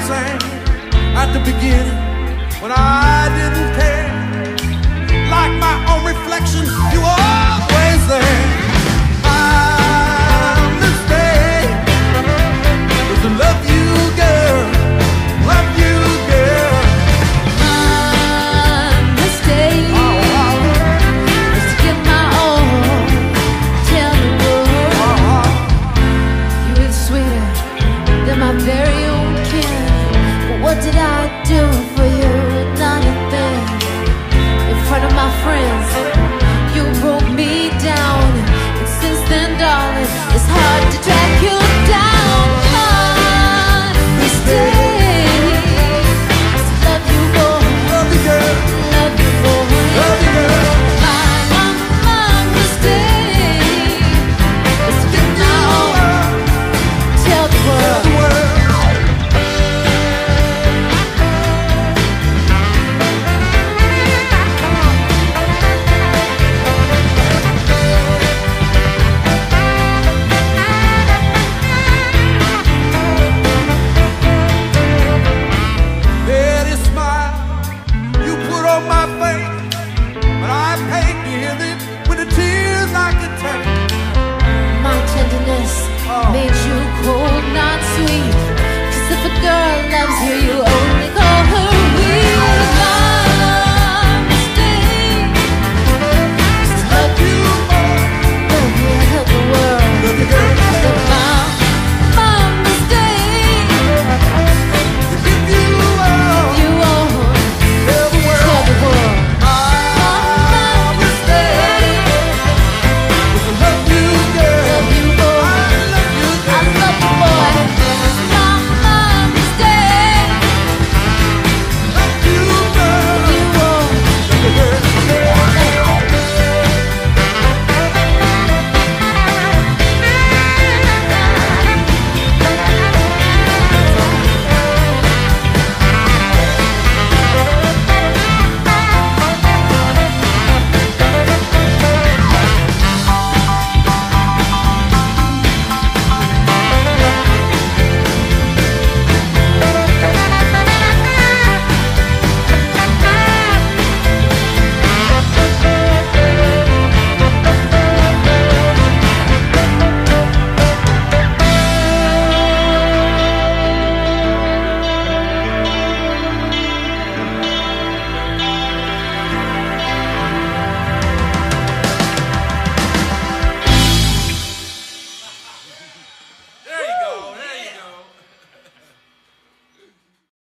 sang at the beginning when I didn't care. Like my own reflection, you always there. My mistake was to love you, girl. Love you, girl. My mistake was to give my all, tell the world you were sweeter than my very own kin. But what did I do for you? Not a thing. In front of my friends, you broke me down. And since then, darling, it's hard to track you down. My mistake was to love you, boy. Love you, girl. Love you, boy. Love you, girl. My mistake was to give my all, tell the world. The world. Daddy smile you put on my face, but I paid dearly with the tears I could take. My tenderness made you cold, not sweet. 'Cause if a girl loves you,